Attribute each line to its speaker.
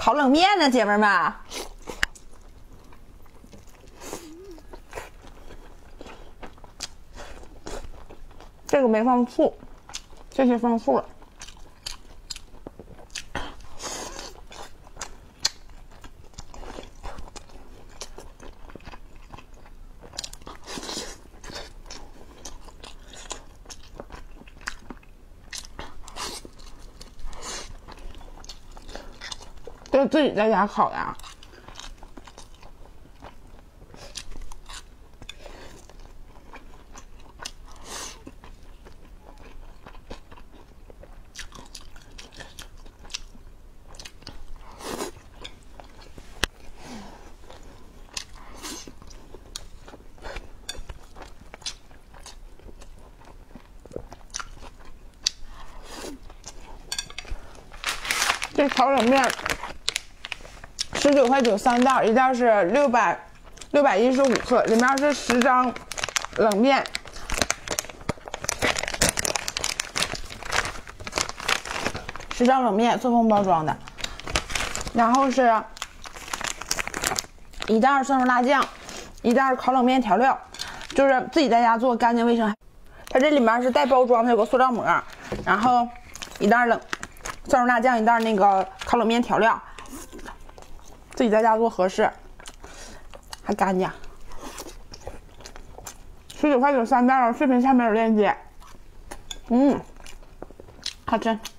Speaker 1: 烤冷面呢，姐妹们。这个没放醋，这些放醋了。这是自己在家烤的啊。这烤冷面19.9块3袋，一袋是615克，里面是10张冷面。10张冷面塑封包装的，然后是一袋蒜蓉辣酱，一袋烤冷面调料，就是自己在家做，干净卫生。它这里面是带包装的，有个塑料膜，然后一袋蒜蓉辣酱，一袋那个烤冷面调料，自己在家做合适，还干净。19.9块3袋，视频下面有链接。好吃。